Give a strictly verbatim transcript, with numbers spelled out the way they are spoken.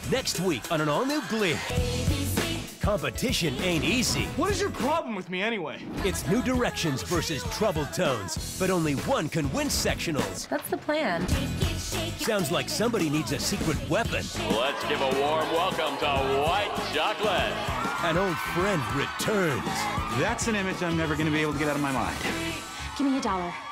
Next week on an all-new Glee. Competition ain't easy. What is your problem with me anyway? It's new directions versus troubled tones, but only one can win sectionals. That's the plan. Sounds like somebody needs a secret weapon. Let's give a warm welcome to White Chocolate. An old friend returns. That's an image I'm never going to be able to get out of my mind. Give me a dollar.